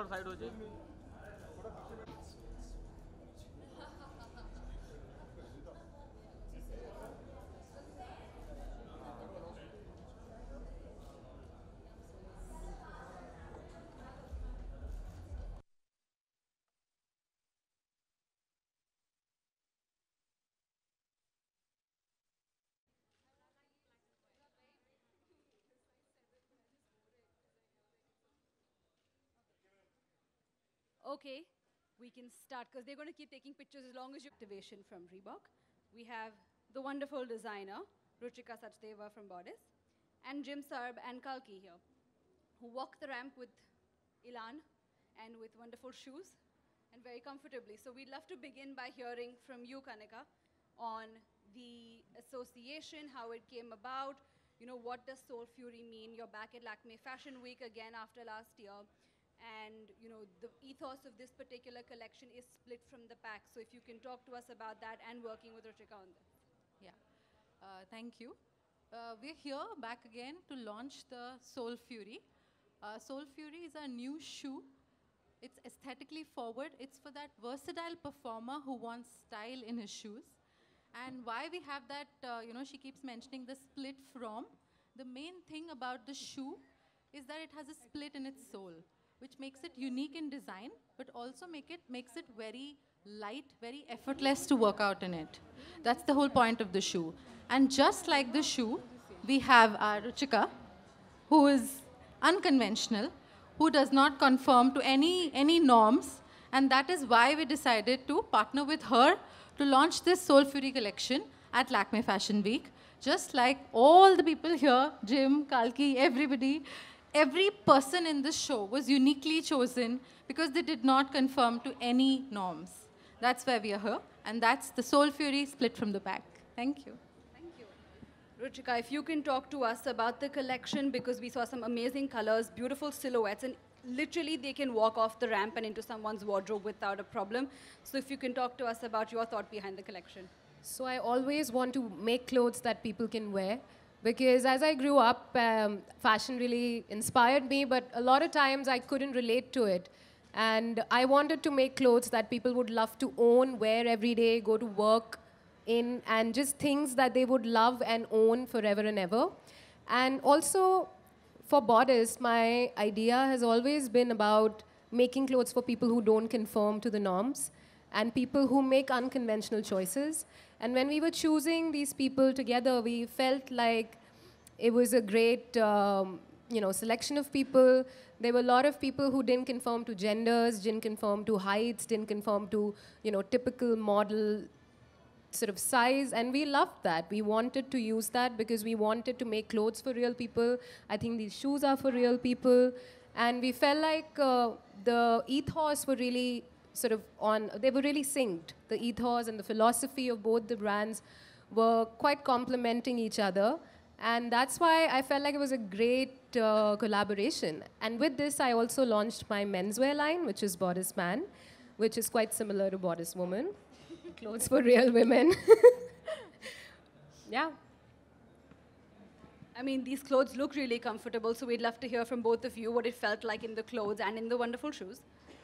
Side हो जाए. Okay, we can start because they're going to keep taking pictures as long as you activation from Reebok. We have the wonderful designer, Ruchika Sachdeva from Bodice, and Jim Sarb and Kalki here, who walk the ramp with Ilan and with wonderful shoes and very comfortably. So we'd love to begin by hearing from you, Kanika, on the association, how it came about. You know, what does Soul Fury mean? You're back at Lakme Fashion Week again after last year. And, you know, the ethos of this particular collection is split from the pack. So if you can talk to us about that and working with Ruchika on this. Yeah, thank you. We're here back again to launch the Soul Fury. Soul Fury is a new shoe. It's aesthetically forward. It's for that versatile performer who wants style in his shoes. And why we have that, she keeps mentioning the split from. The main thing about the shoe is that it has a split in its sole, which makes it unique in design, but also makes it very light, very effortless to work out in it. That's the whole point of the shoe. And just like the shoe, we have our Ruchika, who is unconventional, who does not conform to any norms, and that is why we decided to partner with her to launch this Soul Fury collection at Lakme Fashion Week. Just like all the people here, Jim, Kalki, everybody, every person in this show was uniquely chosen because they did not conform to any norms. That's why we are here, and that's the Soul Fury split from the pack. Thank you. Thank you. Ruchika, if you can talk to us about the collection, because we saw some amazing colors, beautiful silhouettes, and literally they can walk off the ramp and into someone's wardrobe without a problem. So if you can talk to us about your thought behind the collection. So I always want to make clothes that people can wear because as I grew up, fashion really inspired me, but a lot of times I couldn't relate to it. And I wanted to make clothes that people would love to own, wear every day, go to work in, and just things that they would love and own forever and ever. And also, for Bodice, my idea has always been about making clothes for people who don't conform to the norms and people who make unconventional choices. And when we were choosing these people together, we felt like it was a great selection of people. There were a lot of people who didn't conform to genders, didn't conform to heights, didn't conform to typical model sort of size, and we loved that. We wanted to use that because we wanted to make clothes for real people. I think these shoes are for real people, and we felt like the ethos were really they were really synced. The ethos and the philosophy of both the brands were quite complementing each other, and that's why I felt like it was a great collaboration. And with this, I also launched my menswear line, which is Bodice Man, which is quite similar to Bodice Woman. Clothes for real women. Yeah. I mean, these clothes look really comfortable, so we'd love to hear from both of you what it felt like in the clothes and in the wonderful shoes.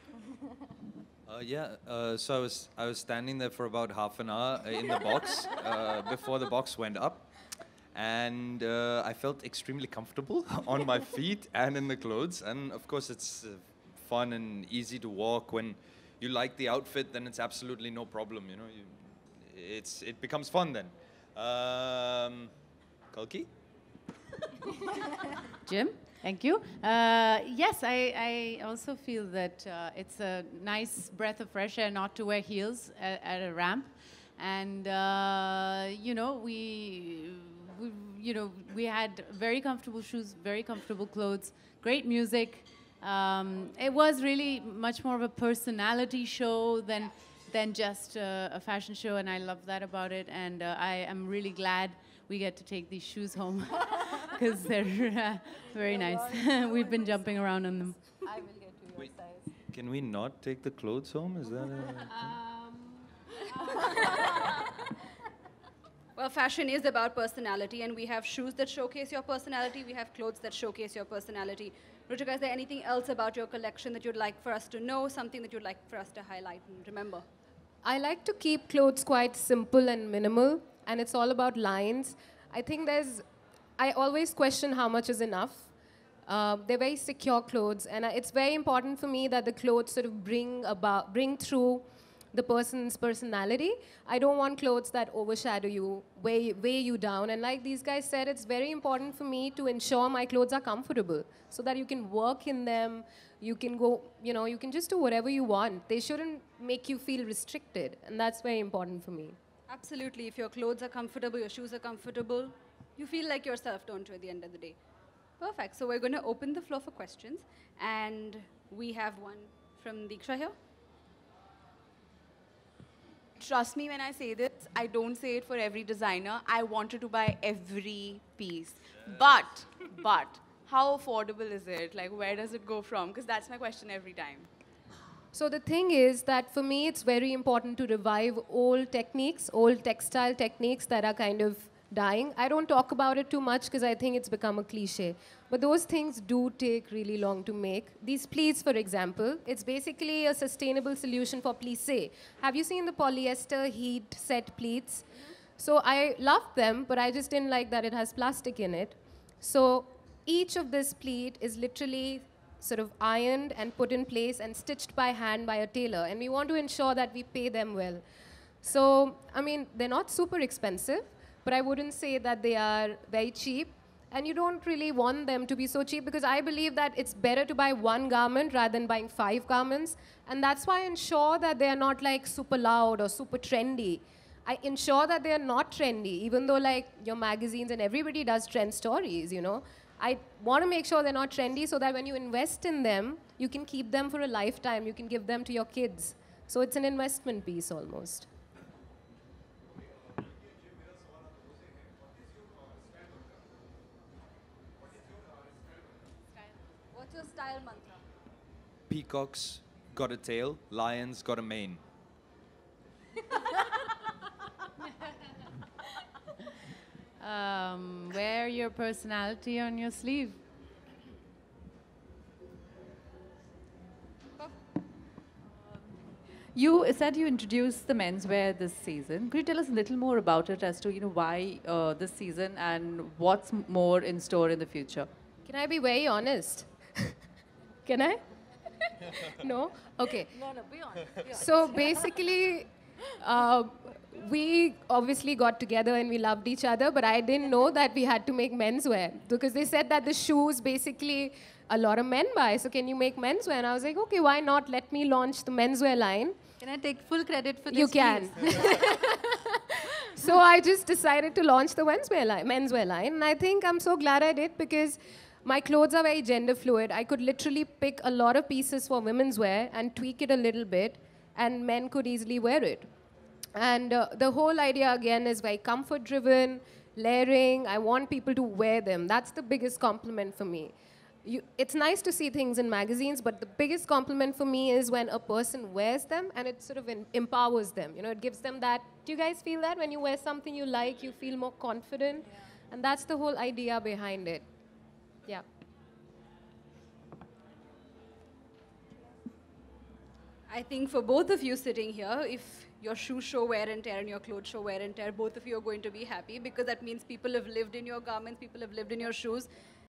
So I was standing there for about half an hour in the box before the box went up, and I felt extremely comfortable on my feet and in the clothes. And of course, it's fun and easy to walk. When you like the outfit, then it's absolutely no problem. It becomes fun then. Kalki? Jim, thank you. Yes, I also feel that it's a nice breath of fresh air not to wear heels at a ramp. And, we had very comfortable shoes, very comfortable clothes, great music. It was really much more of a personality show than just a fashion show, and I love that about it. And I am really glad we get to take these shoes home because they're very nice. We've been jumping around on them. I will get to your size. Can we not take the clothes home? Is that a... Well, fashion is about personality, and we have shoes that showcase your personality. We have clothes that showcase your personality. Ruchika, is there anything else about your collection that you'd like for us to know, something that you'd like for us to highlight and remember? I like to keep clothes quite simple and minimal, and it's all about lines. I think I always question how much is enough. They're very secure clothes, and it's very important for me that the clothes sort of bring through the person's personality. I don't want clothes that overshadow you, weigh you down. And like these guys said, it's very important for me to ensure my clothes are comfortable so that you can work in them, you can go, you can just do whatever you want. They shouldn't make you feel restricted, and that's very important for me. Absolutely. If your clothes are comfortable, your shoes are comfortable, you feel like yourself, don't you, at the end of the day? Perfect. So we're going to open the floor for questions, and we have one from Diksha here. Trust me when I say this, I don't say it for every designer. I wanted to buy every piece. But, how affordable is it? Like, where does it go from? Because that's my question every time. So the thing is that for me, it's very important to revive old techniques, old textile techniques that are kind of dying. I don't talk about it too much because I think it's become a cliche. But those things do take really long to make. These pleats, for example, it's basically a sustainable solution for plissé. Have you seen the polyester heat set pleats? So I loved them, but I just didn't like that it has plastic in it. So each of this pleat is literally sort of ironed and put in place and stitched by hand by a tailor. And we want to ensure that we pay them well. So, I mean, they're not super expensive, but I wouldn't say that they are very cheap. And you don't really want them to be so cheap because I believe that it's better to buy one garment rather than buying 5 garments. And that's why I ensure that they are not like super loud or super trendy. I ensure that they are not trendy, even though like your magazines and everybody does trend stories, I want to make sure they're not trendy so that when you invest in them, you can keep them for a lifetime. You can give them to your kids. So it's an investment piece almost. What's your style mantra? Peacocks got a tail, lions got a mane. Wear your personality on your sleeve. You said you introduced the menswear this season. Could you tell us a little more about it as to why this season and what's more in store in the future? Can I be very honest? Can I? No? Okay. No, be honest. So basically, we obviously got together and we loved each other, but I didn't know that we had to make menswear because they said that the shoes basically a lot of men buy. So can you make menswear? And I was like, okay, why not? Let me launch the menswear line. Can I take full credit for this? You can. So I just decided to launch the menswear line. And I think I'm so glad I did because my clothes are very gender fluid. I could literally pick a lot of pieces for women's wear and tweak it a little bit, and men could easily wear it. And the whole idea, again, is very comfort-driven, layering. I want people to wear them. That's the biggest compliment for me. It's nice to see things in magazines, but the biggest compliment for me is when a person wears them and it sort of empowers them. It gives them that. Do you guys feel that? When you wear something you like, you feel more confident? Yeah. And that's the whole idea behind it. Yeah. I think for both of you sitting here, if your shoes show wear and tear and your clothes show wear and tear, both of you are going to be happy because that means people have lived in your garments, people have lived in your shoes,